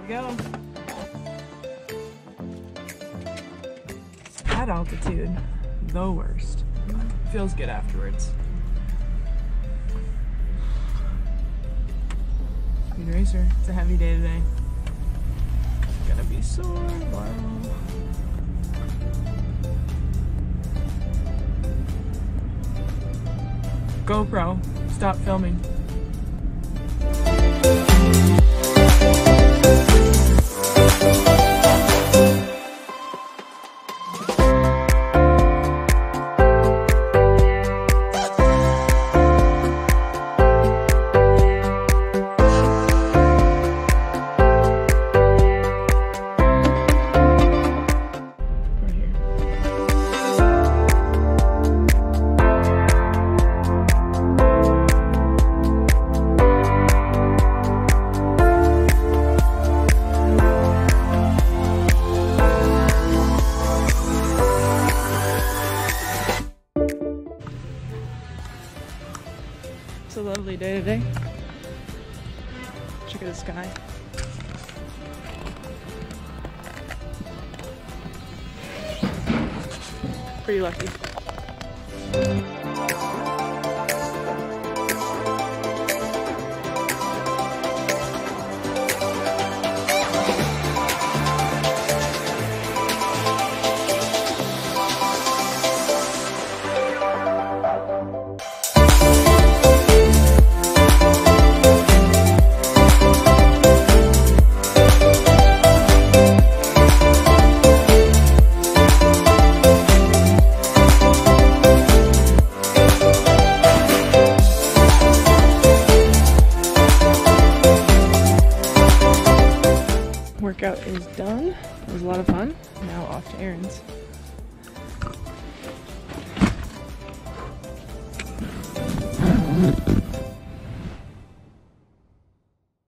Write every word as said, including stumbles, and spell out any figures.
go. At altitude, the worst. Feels good afterwards. Speed Racer. It's a heavy day today. Gonna be sore. Wow. GoPro, stop filming. It's a lovely day today. Check out the sky. Pretty lucky. Workout is done. It was a lot of fun. Now off to errands.